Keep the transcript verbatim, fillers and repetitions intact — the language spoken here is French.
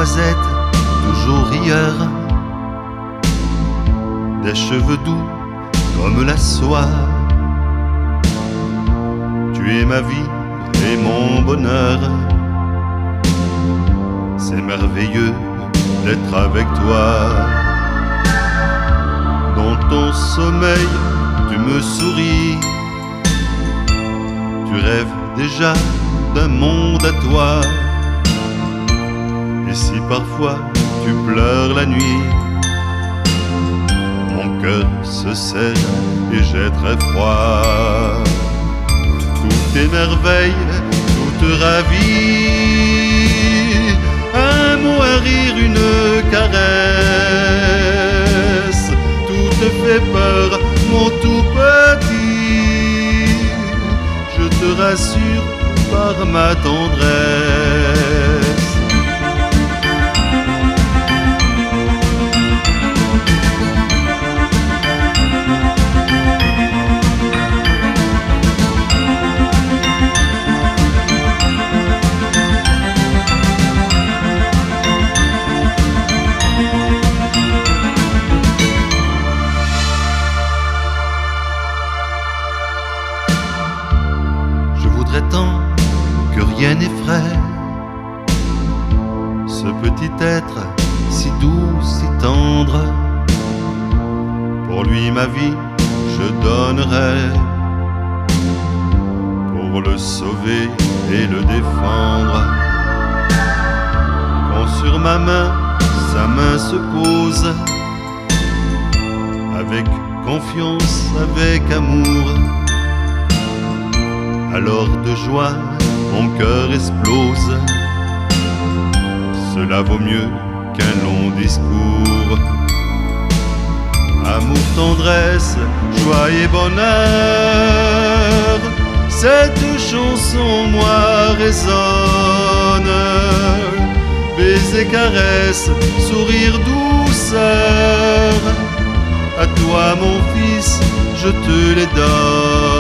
noisettes, toujours rieur, des cheveux doux comme la soie. Tu es ma vie et mon bonheur. C'est merveilleux d'être avec toi. Dans ton sommeil, tu me souris. Tu rêves déjà d'un monde à toi. Et si parfois tu pleures la nuit, mon cœur se serre et j'ai très froid. Tout est merveille, tout ravit. Un mot, un rire, une caresse, tout te fait peur, mon tout petit. Je te rassure par ma tendresse. Je voudrais tant que rien n'effraie ce petit être si doux, si tendre. Pour lui ma vie je donnerais, pour le sauver et le défendre. Quand sur ma main sa main se pose, avec confiance, avec amour, alors de joie mon cœur explose. Cela vaut mieux qu'un long discours. Amour, tendresse, joie et bonheur, cette chanson moi résonne. Baiser, caresse, sourire, douceur, à toi mon fils je te les donne.